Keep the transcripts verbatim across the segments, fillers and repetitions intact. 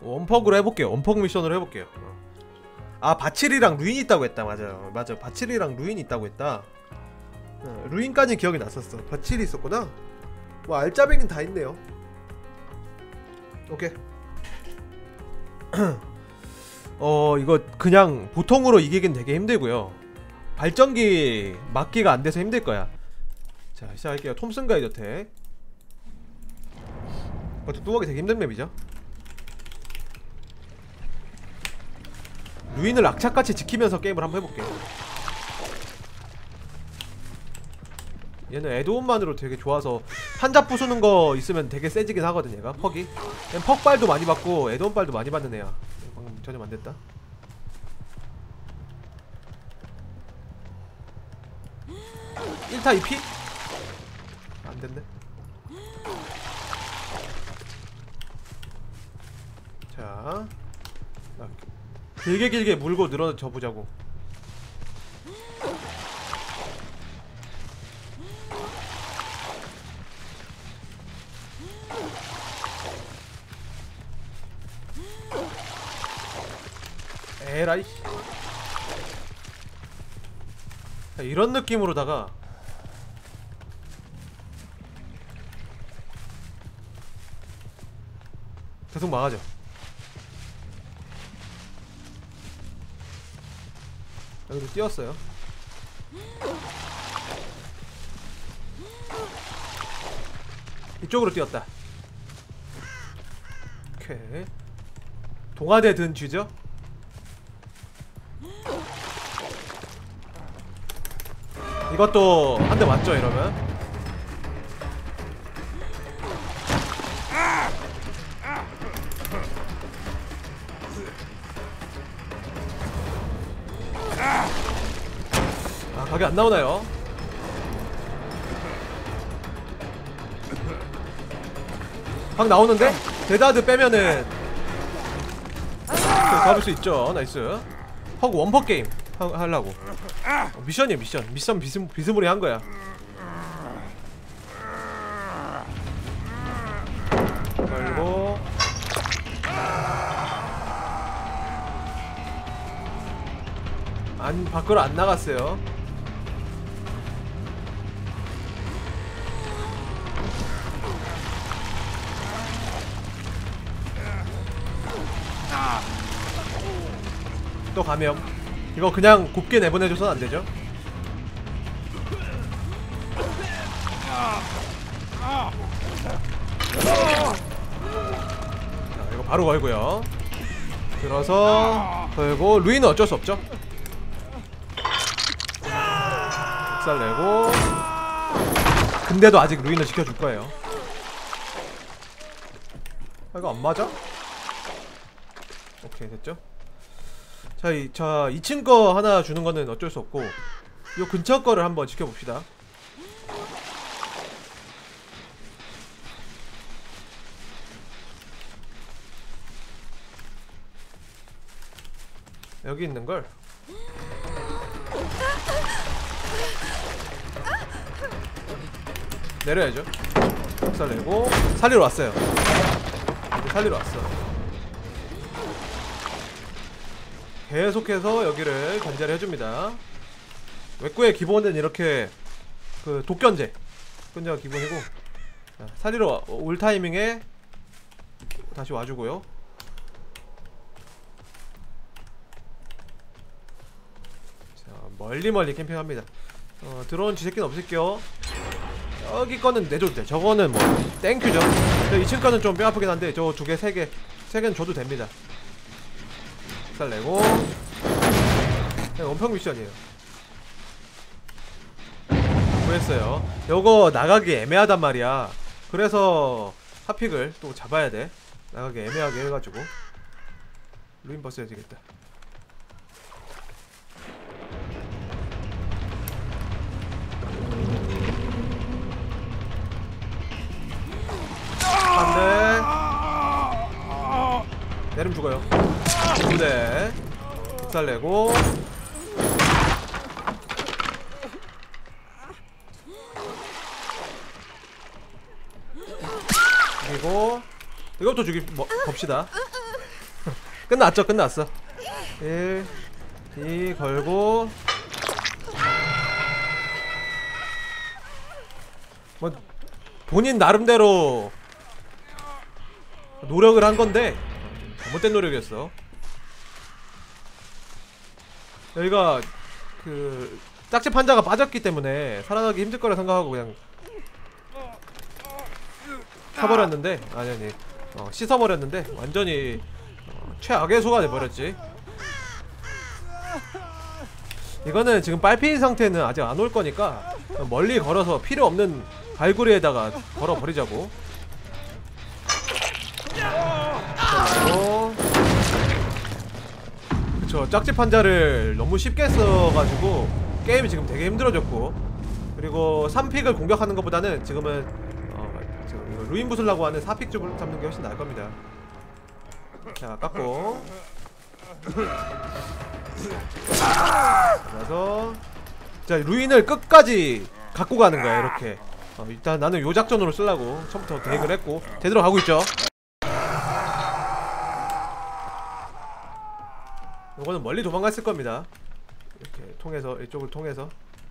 원퍽으로 해볼게요. 원퍽 미션으로 해볼게요. 아, 바칠이랑 루인 있다고 했다. 맞아요. 맞아요. 바칠이랑 루인 있다고 했다. 어, 루인까지 기억이 났었어. 바칠이 있었구나. 뭐 알짜배기는 다 있네요. 오케이. 어 이거 그냥 보통으로 이기긴 되게 힘들고요. 발전기 막기가 안 돼서 힘들 거야. 자, 시작할게요. 톰슨 가이드 택. 어, 뚜벅이 되게 힘든 맵이죠. 루인을 악착같이 지키면서 게임을 한번 해볼게요. 얘는 에드온만으로 되게 좋아서 한자 부수는 거 있으면 되게 세지긴 하거든. 얘가 퍽이 얘는 퍽발도 많이 받고 에드온발도 많이 받는 애야. 방금 전혀 안됐다. 일 타 이 피? 안됐네. 자, 길게 길게 물고 늘어져 보자고. 에라이. 이런 느낌으로다가 계속 막아줘. 여기도 뛰었어요. 이쪽으로 뛰었다. 오케이. 동아대 든 쥐죠? 이것도 한 대 맞죠, 이러면? 아, 각이 안 나오나요? 각 나오는데? 데다드 빼면은 잡을 수 있죠. 나이스. 하고 원퍼 게임 하, 하려고. 어, 미션이야, 미션. 미션 비스, 비스무리 한 거야. 그리고 안, 밖으로 안 나갔어요. 또 감염. 이거 그냥 곱게 내보내줘선 안되죠. 자, 이거 바로 걸고요. 들어서 걸고. 루인은 어쩔 수 없죠. 살 내고. 근데도 아직 루인을 지켜줄 거예요. 아, 이거 안 맞아? 오케이, 됐죠? 자, 이, 자, 이 층 거 하나 주는 거는 어쩔 수 없고, 요 근처 거를 한번 지켜봅시다. 여기 있는 걸. 내려야죠. 살 내고. 살리러 왔어요. 이제 살리러 왔어. 계속해서 여기를 견제를 해줍니다. 외구의 기본은 이렇게 그 독견제 견제가 기본이고. 자, 살리러 올 타이밍에 다시 와주고요. 자, 멀리 멀리 캠핑합니다. 어, 들어온 쥐새끼는 없을게요. 여기 거는 내줘도 돼. 저거는 뭐 땡큐죠. 이 층 거는 좀 뼈아프긴 한데 저 두 개, 세 개, 세 개는 줘도 됩니다. 살 내고. 그냥 원평 미션이에요. 구했어요. 요거 나가기 애매하단 말이야. 그래서 핫픽을 또 잡아야 돼. 나가기 애매하게 해가지고. 루인 버스야 되겠다. 한 대. 내리면 죽어요. 두 대. 살 내고. 그리고 이것도 죽이 뭐 봅시다. 끝났죠. 끝났어. 일, 이 걸고 뭐 본인 나름대로 노력을 한 건데 잘못된 노력이었어. 여기가 그 짝집 환자가 빠졌기 때문에 살아나기 힘들 거라 생각하고 그냥 켜버렸는데 아니 아니 어, 씻어버렸는데 완전히 어, 최악의 수가 돼버렸지. 이거는 지금 빨피인 상태는 아직 안 올 거니까 멀리 걸어서 필요 없는 발구리에다가 걸어버리자고. 그쵸, 짝집 환자를 너무 쉽게 써가지고 게임이 지금 되게 힘들어졌고, 그리고 삼 픽을 공격하는 것보다는 지금은 어, 지금 루인 부술라고 하는 사 픽 쪽을 잡는 게 훨씬 나을 겁니다. 자, 깎고 그래서 자, 루인을 끝까지 갖고 가는 거야. 이렇게 어, 일단 나는 요 작전으로 쓰려고 처음부터 계획을 했고 제대로 가고 있죠. 요거는 멀리 도망갔을 겁니다. 이렇게 통해서, 이쪽을 통해서.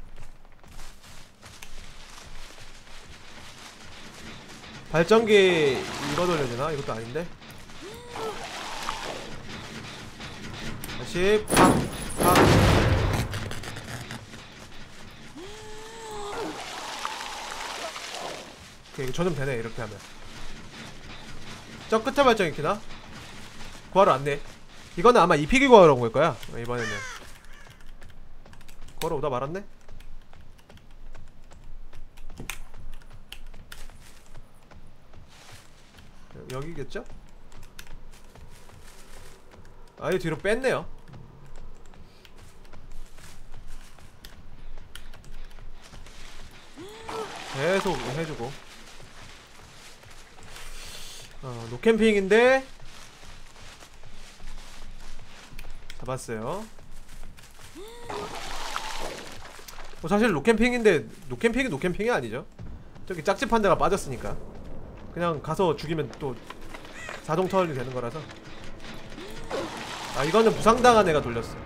발전기 이거 돌려주나? 이것도 아닌데? 다시 팍! 팍! 오케이, 조금 되네. 이렇게 하면 저 끝에 발전기 키나? 구하러 왔네. 이거는 아마 이 픽이 구하러 온 걸 거야. 이번에는 구하러 오다 말았네. 여기겠죠? 아예 뒤로 뺐네요. 계속 해주고. 어, 노캠핑인데 잡았어요. 뭐 사실 노캠핑인데 노캠핑이 노캠핑이 아니죠. 저기 짝집 환자가 빠졌으니까 그냥 가서 죽이면 또 자동 터널이 되는 거라서. 아, 이거는 부상당한 애가 돌렸어.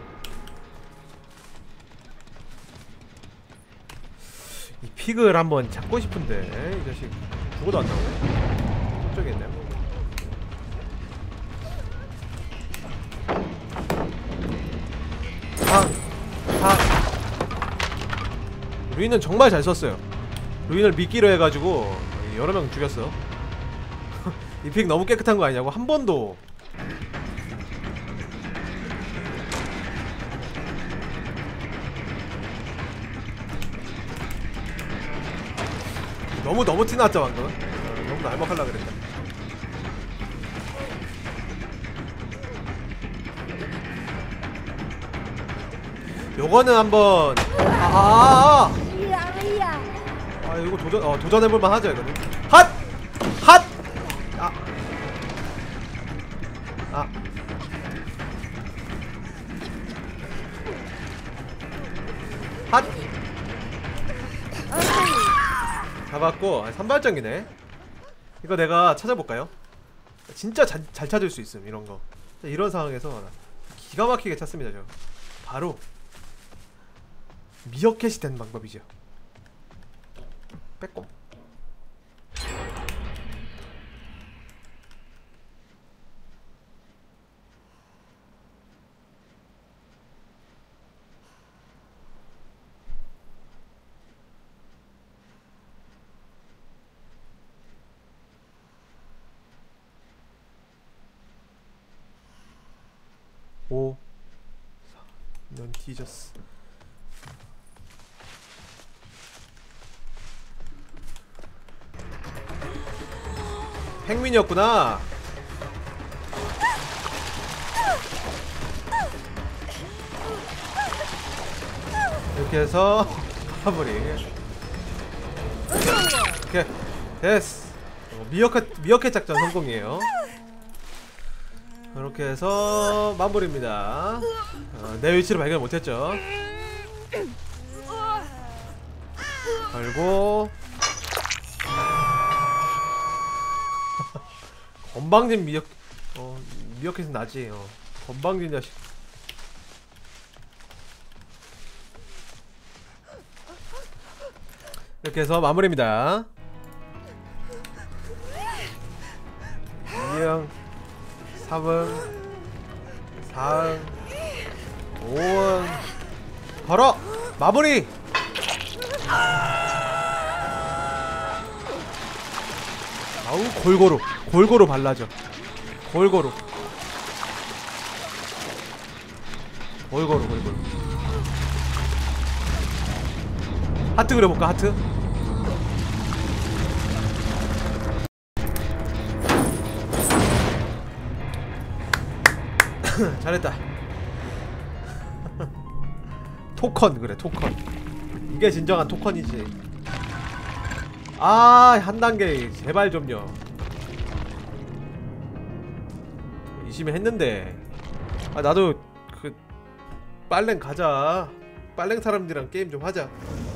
이 픽을 한번 잡고 싶은데 이 자식 죽어도 안 나오네. 저쪽에 있네. 팍! 팍! 루인은 정말 잘 썼어요. 루인을 미끼로 해가지고 여러 명 죽였어. 이 픽 너무 깨끗한 거 아니냐고. 한 번도 너무 너무 티났죠 방금. 어, 너무 날먹하려 그랬다. 요거는 한번 아아아 아, 아, 이거 도전 어 도전해볼만 하죠 이거는. 핫! 핫! 아. 아. 핫! 잡았고. 아, 산발전기네. 이거 내가 찾아볼까요? 진짜 자, 잘 찾을 수 있음 이런거. 이런 상황에서 기가 막히게 찾습니다 저. 바로 미어캣이 된 방법이죠. 빼꼼. 오. 넌 뒤졌어. 행민이었구나. 이렇게 해서 마무리. 오케이 됐어. 어, 미어캣 미어캣 작전 성공이에요. 이렇게 해서 마무리입니다. 어, 내 위치를 발견 못했죠. 걸고 건방진 미역 어 미어캣은 나지. 어. 건방진 자식. 이렇게 해서 마무리입니다. 이응 삼응 사응 오응 걸어! 마무리! 아우 골고루 골고루 발라줘. 골고루 골고루 골고루. 하트 그려볼까? 하트? 잘했다. 토컨 그래 토컨. 이게 진정한 토컨이지. 아 한단계 제발 좀요. 이심이 했는데. 아 나도 그 빨랭 가자. 빨랭 사람들이랑 게임 좀 하자.